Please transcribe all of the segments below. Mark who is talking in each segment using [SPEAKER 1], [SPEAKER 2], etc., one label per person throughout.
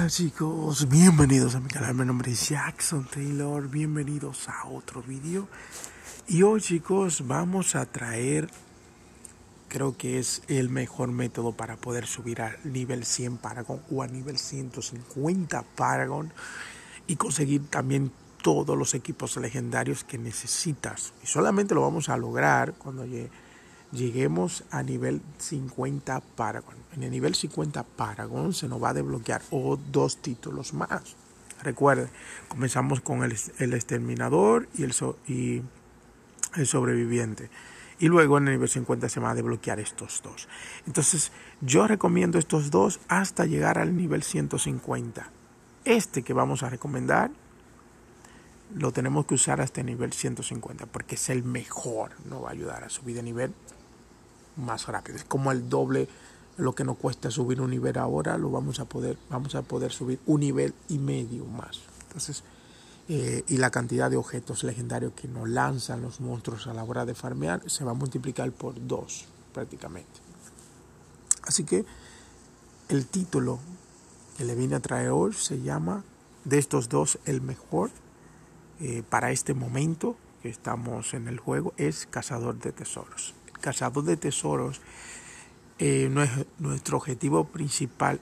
[SPEAKER 1] Hola chicos, bienvenidos a mi canal, mi nombre es Jackson Taylor, bienvenidos a otro vídeo. Y hoy chicos vamos a traer, creo que es el mejor método para poder subir al nivel 100 Paragon o a nivel 150 Paragon y conseguir también todos los equipos legendarios que necesitas. Y solamente lo vamos a lograr cuando lleguemos a nivel 50 Paragon. En el nivel 50 Paragon se nos va a desbloquear dos títulos más. Recuerden, comenzamos con el exterminador y el sobreviviente. Y luego en el nivel 50 se van a desbloquear estos dos. Entonces yo recomiendo estos dos hasta llegar al nivel 150. Este que vamos a recomendar lo tenemos que usar hasta el nivel 150 porque es el mejor. Nos va a ayudar a subir de nivel más rápido. Es como el doble lo que nos cuesta subir un nivel ahora, vamos a poder subir un nivel y medio más. Entonces, y la cantidad de objetos legendarios que nos lanzan los monstruos a la hora de farmear se va a multiplicar por 2 prácticamente. Así que el título que le vine a traer hoy se llama, de estos dos, el mejor para este momento que estamos en el juego es Cazador de Tesoros. Cazador de Tesoros, nuestro objetivo principal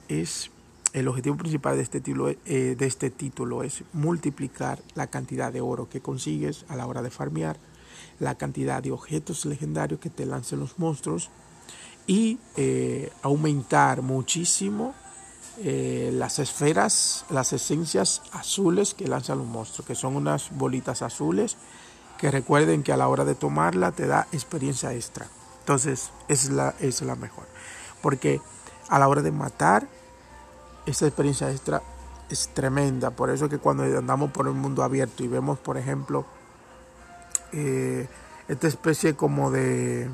[SPEAKER 1] de este título es multiplicar la cantidad de oro que consigues a la hora de farmear, la cantidad de objetos legendarios que te lancen los monstruos y aumentar muchísimo las esferas, las esencias azules que lanzan los monstruos, que son unas bolitas azules que recuerden que a la hora de tomarla te da experiencia extra. Entonces es la mejor, porque a la hora de matar esa experiencia extra es tremenda. Por eso que cuando andamos por el mundo abierto y vemos, por ejemplo, esta especie como de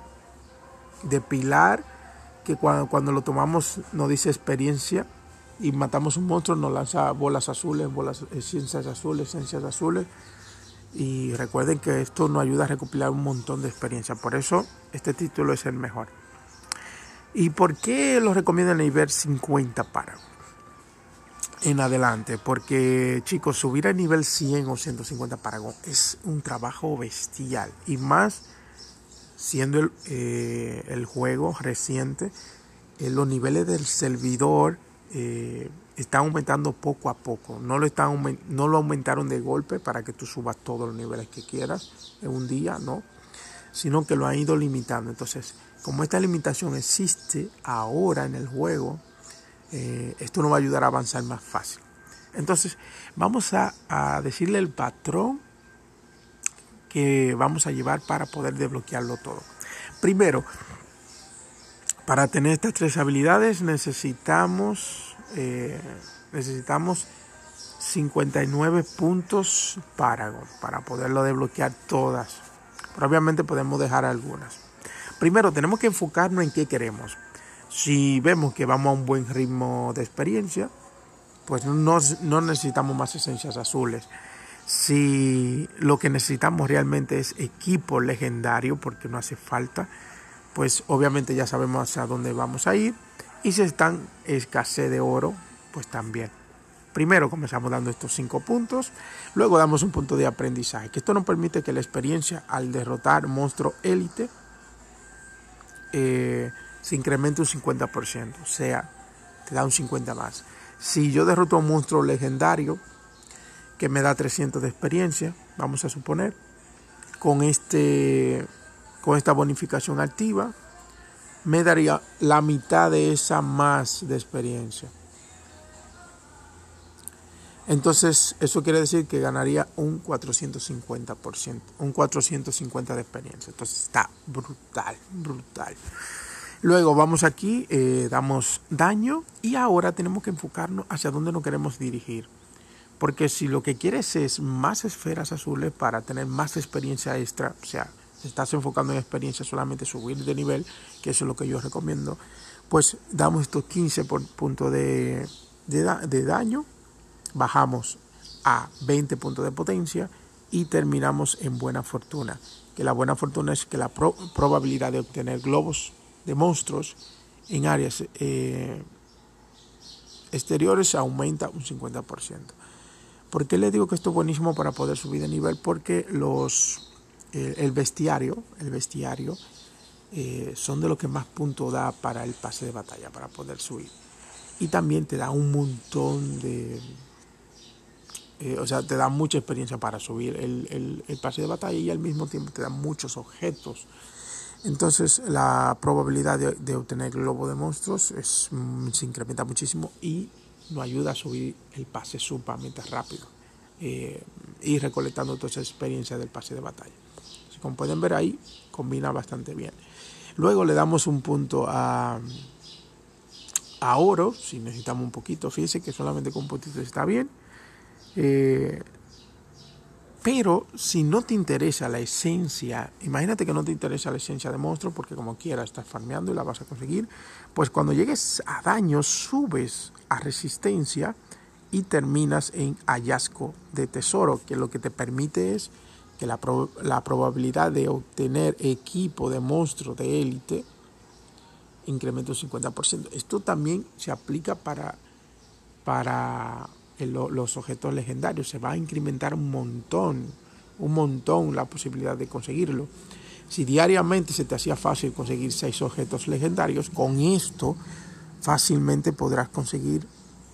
[SPEAKER 1] pilar que cuando lo tomamos nos dice experiencia y matamos un monstruo, nos lanza bolas azules, esencias azules. Y recuerden que esto nos ayuda a recopilar un montón de experiencia. Por eso este título es el mejor. ¿Y por qué lo recomiendo en el nivel 50 Paragon en adelante? Porque chicos, subir a nivel 100 o 150 Paragon es un trabajo bestial. Y más siendo el juego reciente, los niveles del servidor están aumentando poco a poco. No lo aumentaron de golpe para que tú subas todos los niveles que quieras en un día, no, sino que lo han ido limitando. Entonces, como esta limitación existe ahora en el juego, esto nos va a ayudar a avanzar más fácil. Entonces, vamos a decirle el patrón que vamos a llevar para poder desbloquearlo todo. Primero, para tener estas tres habilidades necesitamos 59 puntos Paragon para poderlo desbloquear todas. Pero obviamente podemos dejar algunas. Primero tenemos que enfocarnos en qué queremos. Si vemos que vamos a un buen ritmo de experiencia, pues no necesitamos más esencias azules. Si lo que necesitamos realmente es equipo legendario, porque no hace falta, pues obviamente ya sabemos hacia dónde vamos a ir. Y si están escasez de oro, pues también. Primero comenzamos dando estos 5 puntos, luego damos un punto de aprendizaje, que esto nos permite que la experiencia al derrotar monstruo élite se incremente un 50%, o sea, te da un 50 más. Si yo derroto a un monstruo legendario que me da 300 de experiencia, vamos a suponer, con esta bonificación activa, me daría la mitad de esa más de experiencia. Entonces, eso quiere decir que ganaría un 450%, un 450 de experiencia. Entonces, está brutal. Luego vamos aquí, damos daño y ahora tenemos que enfocarnos hacia dónde nos queremos dirigir. Porque si lo que quieres es más esferas azules para tener más experiencia extra, o sea, si estás enfocando en experiencia solamente subir de nivel, que eso es lo que yo recomiendo, pues damos estos 15 puntos de daño, bajamos a 20 puntos de potencia y terminamos en buena fortuna. Que la buena fortuna es que la probabilidad de obtener globos de monstruos en áreas exteriores aumenta un 50%. ¿Por qué le digo que esto es buenísimo para poder subir de nivel? Porque el bestiario son de lo que más punto da para el pase de batalla, para poder subir. Y también te da un montón de... te da mucha experiencia para subir el pase de batalla y al mismo tiempo te da muchos objetos. Entonces la probabilidad de obtener el globo de monstruos se incrementa muchísimo y nos ayuda a subir el pase sumamente rápido y recolectando toda esa experiencia del pase de batalla. Así como pueden ver ahí, combina bastante bien. Luego le damos un punto a oro, si necesitamos un poquito. Fíjense que solamente con un poquito está bien. Pero si no te interesa la esencia, imagínate que no te interesa la esencia de monstruo, porque como quiera estás farmeando y la vas a conseguir, pues cuando llegues a daño subes a resistencia y terminas en hallazgo de tesoro, que lo que te permite es que la probabilidad de obtener equipo de monstruo de élite incrementa un 50%. Esto también se aplica para los objetos legendarios. Se va a incrementar un montón la posibilidad de conseguirlo. Si diariamente se te hacía fácil conseguir 6 objetos legendarios, con esto fácilmente podrás conseguir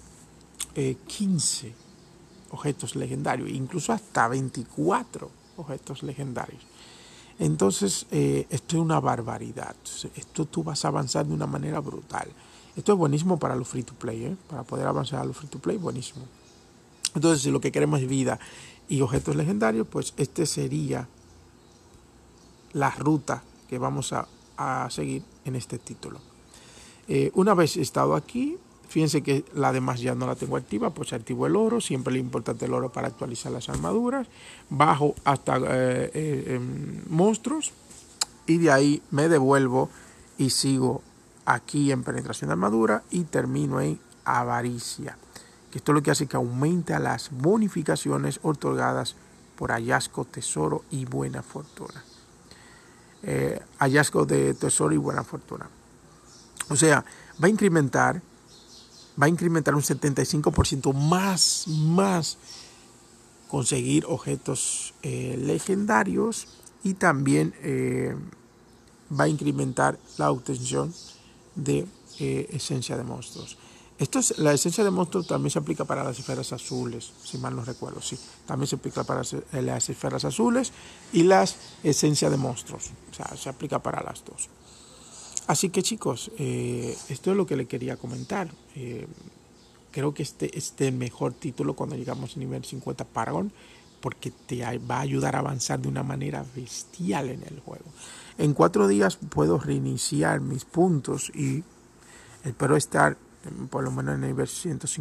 [SPEAKER 1] 15 objetos legendarios, incluso hasta 24 objetos legendarios. Entonces esto es una barbaridad. Esto tú vas a avanzar de una manera brutal. Esto es buenísimo para los free to play, para poder avanzar a los free to play, buenísimo. Entonces, si lo que queremos es vida y objetos legendarios, pues este sería la ruta que vamos a seguir en este título. Una vez estado aquí, fíjense que la demás ya no la tengo activa, pues activo el oro, siempre es importante el oro para actualizar las armaduras, bajo hasta monstruos y de ahí me devuelvo y sigo aquí en penetración de armadura y termino en avaricia, que esto es lo que hace que aumenta las bonificaciones otorgadas por hallazgo, tesoro y buena fortuna. Hallazgo de tesoro y buena fortuna. O sea, va a incrementar un 75% más conseguir objetos legendarios y también va a incrementar la obtención de esencia de monstruos. La esencia de monstruos también se aplica para las esferas azules, si mal no recuerdo, sí. También se aplica para las esferas azules y las esencias de monstruos. O sea, se aplica para las dos. Así que chicos, esto es lo que le quería comentar. Creo que este es el mejor título cuando llegamos a nivel 50 Paragon, porque te va a ayudar a avanzar de una manera bestial en el juego. En 4 días puedo reiniciar mis puntos y espero estar por lo menos en el nivel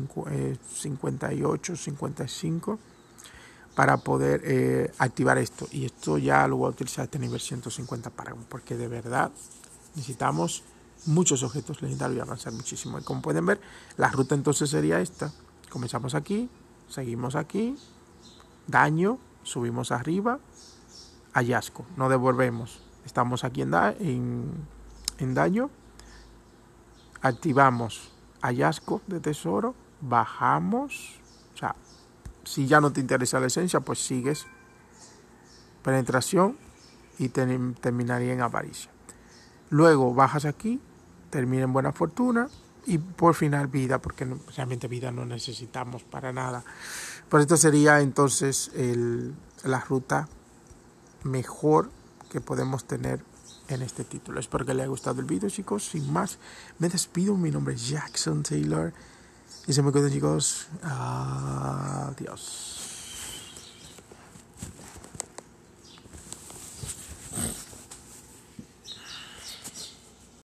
[SPEAKER 1] 158, 55 para poder activar esto. Y esto ya lo voy a utilizar hasta el nivel 150 Paragon, porque de verdad necesitamos muchos objetos legendarios y avanzar muchísimo. Y como pueden ver, la ruta entonces sería esta. Comenzamos aquí, seguimos aquí, daño, subimos arriba, hallazgo, no devolvemos. Estamos aquí en daño, activamos hallazgo de tesoro, bajamos, o sea, si ya no te interesa la esencia, pues sigues penetración y terminaría en avaricia. Luego bajas aquí, termina en buena fortuna y por final vida, porque realmente vida no necesitamos para nada. Por esto sería entonces la ruta mejor que podemos tener en este título. Espero que les haya gustado el video, chicos. Sin más, me despido. Mi nombre es Jackson Taylor y se me cuidan, chicos. Adiós.